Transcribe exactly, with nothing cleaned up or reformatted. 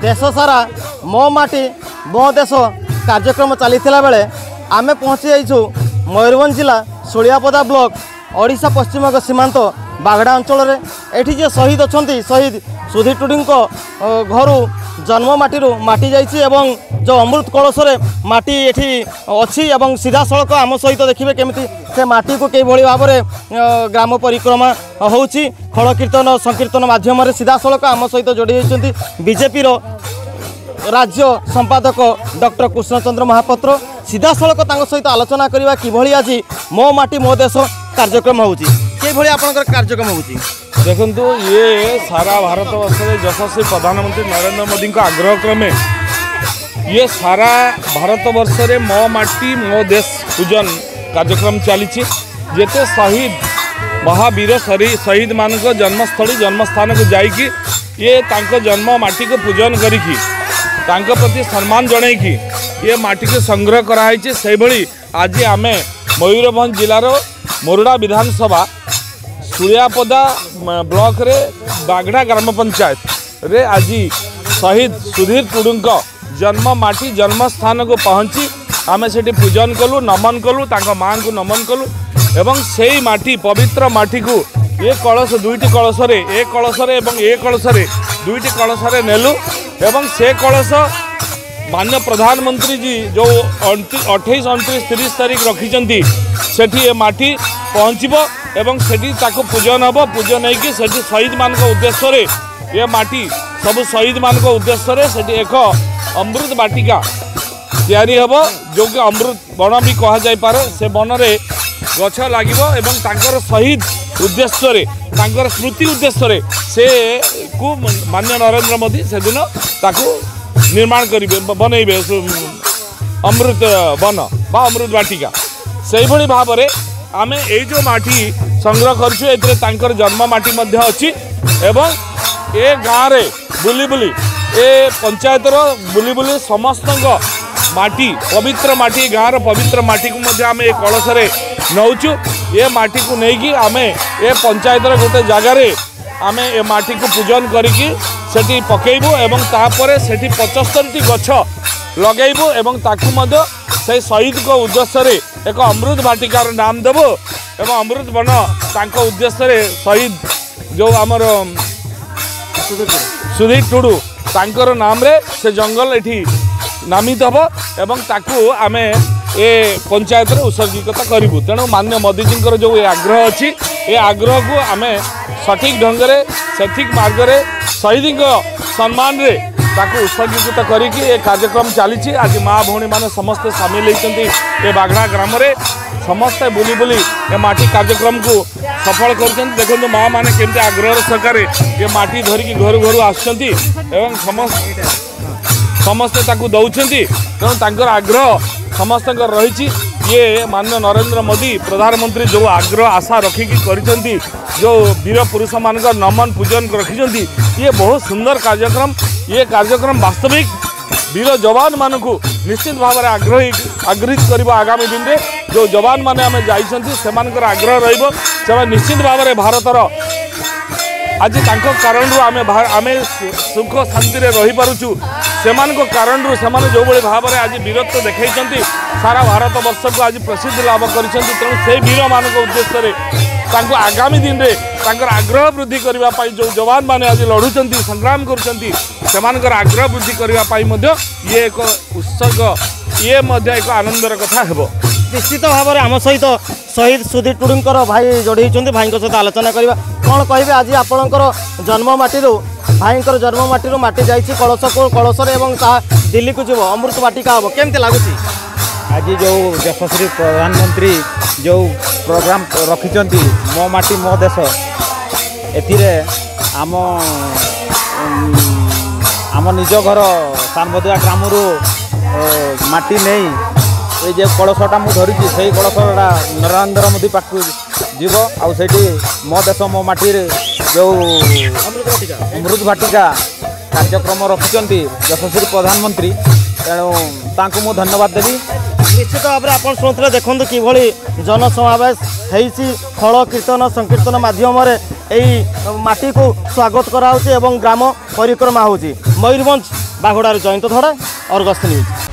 देश सारा मो माटी मो देश कार्यक्रम चलीथिला बेले आमे पहुँची जाइछु मयूरभंज जिला सुलियापदा ब्लॉक ओडिशा पश्चिम सीमांत बागड़ा अंचल रे एठी जे शहीद अछंती शहीद सुधीर टुडू घर जन्म माटी माटी जाइछि एवं जो अमृत कलश रे माटी एठी अछि एवं सीधा सड़क आम सहित देखिए केमिति से माटी को कई भली भाव में ग्राम परिक्रमा होउछि खड़ कीर्तन संकीर्तन माध्यम सीधा सड़क आम सहित जोड़ी होइछंती बीजेपी रो राज्य संपादक डॉक्टर कृष्णचंद्र महापात्र सीधा सड़क तांको सहित आलोचना करबा किभली आज मो माटी मो देश कार्यक्रम होउछि किभली आपनकर कार्यक्रम होउछि। देखंतु ये सारा भारत वर्ष में यशस्वी प्रधानमंत्री नरेंद्र मोदी का आग्रह क्रमे ये सारा भारत वर्ष में मो माटी मो देश पूजन कार्यक्रम चली जेते शहीद महावीर शहीद मान जन्मस्थली जन्मस्थान को जाइकी ये तांको जन्म माटी को पूजन करिकी तांको प्रति सम्मान जनईकी ये माटी को संग्रह कराई से भली आज आम मयूरभंज जिलार मोरडा विधानसभा सुलियापदा ब्लॉक रे बागड़ा ग्राम पंचायत रे आज शहीद सुधीर टुडू जन्म माटी जन्म स्थान को पहुँची आम से पूजन कलु नमन कलु तांको मां को नमन कलु एवं से माटी पवित्र माटी को ये कलश दुईटी कलश रे एक कलश रे एवं एक कलश रे दुईटी कलश रे नेलु एवं से कलश माननीय प्रधानमंत्री जी जो अठाईस उनतीस तीस तारीख रखी सेठी ये माटी पहुँचब एवं सेठी ताको पूजन हम पूजन होगी सेठी शहीद मान उद्देश्य रे ये माटी सब शहीद मान उद्देश्य रे सेठी एक अमृत बाटिका तैयारी हब जो कि अमृत बन भी कह जाय पारे से बन रे गछ लागिबो एवं तांकर शहीद उद्देश्य रे तांकर स्मृति उद्देश्य रे से को माननीय नरेंद्र मोदी से दिन ताको निर्माण करिवे बनैबे अमृत वन बा अमृत बाटिका से भली भाव रे आमे ए जो माटी संग्रह करछु एतरे तांकर जन्म माटी मध्ये अछि एवं ए गाँव रे बुली बुली ए पंचायत रो बुली बुली समस्त माटी पवित्र माटी गाँव पवित्र माटी को मध्य आम ए कलश रे नौचु ये माटी को लेकिन आम ए पंचायत गोटे जगार आम ए माटी को पूजन करिकी सेठी पकेबू एवं तापर सेठी पचस्तरी गछ लगेबू एवं ताकू मध्य से शहीद को उद्देश्य रे एक अमृत बाटिकार नाम देबू एवं अमृत बन तांको उद्देश्य रे शहीद जो आमर सुधीर टुडू तांकर नाम रे से जंगल एठी नामित हम एवं ताकू आमे ए पंचायत रे उत्सर्गिकता करूँ तेणु माननीय मोदी जी जो ये आग्रह अच्छी ये आग्रह को आमे सठिक ढंग से सठिक मार्ग रे शहीद सम्मान रे ताकू उत्सर्गिकता करिकी ये कार्यक्रम चली आज माँ भौणी मैंने समस्ते सामिल होती ये बागड़ा ग्राम रे समस्ते बुली बुली ये माटी कार्यक्रम को सफल कर देखो माँ मैंने केमती आग्रह सरकार ये माटी धरिकी घर घर आसुँच एवं समस्त समस्ते ताकू दौरान तेणु तांकर आग्रह समस्त रही ये माननीय नरेंद्र मोदी प्रधानमंत्री जो आग्रह आशा रखिकी करिसेंती जो वीर पुरुष मान नमन पूजन रखी ये बहुत सुंदर कार्यक्रम ये कार्यक्रम वास्तविक वीर जवान मान को निश्चित भाव में आग्रही आग्रहित कर आगामी दिन में जो जवान मैंने आम जाकर आग्रह रहा निश्चित भाव में भारतर आज कारण आम आम सुख शांति रही पारुचु से कारण जो भाई भाव में आज वीरत्व देखते सारा भारत वर्ष को आज प्रसिद्धि लाभ कर तेणु से वीर मान उद्देश्य आगामी दिन में आग्रह वृद्धि करने जो जवान मैंने आज लड़ुंट संग्राम कर आग्रह वृद्धि करने ये एक उत्सर्ग ये एक आनंदर कथा है निश्चित भाव में आम सहित शहीद सुधीर टुडूंकर भाई जोड़ी भाई सहित आलोचना करवा कौन कहे आज आपणकर जन्म माटी भाई जन्म माटी माटी जाइए कलश को कलश दिल्ली को जीव अमृत बाटिका हम केमती लगुच आज जो यशस्वी प्रधानमंत्री जो प्रोग्राम रखिंट मो माटी मो देश ए आम आम निज घर सानबदुआ ग्राम माटी नहीं ये कलशटा मुझे धरी से कलशटा नरेंद्र मोदी पाक जीव आठी मो देश मो माटी जो अमृत बाटिका कार्यक्रम रखिंट यशस्वी प्रधानमंत्री तेणु तांको मु धन्यवाद देवी। निश्चित भाव में आप शुणुते देखूँ किभली जनसमावेश खड़ कीर्तन संकीर्तन माध्यम यही माटी को स्वागत कराऊँ ग्राम परिक्रमा होची मयूरभंज बाघोड़ार जयंत धड़ा, अर्गस न्यूज।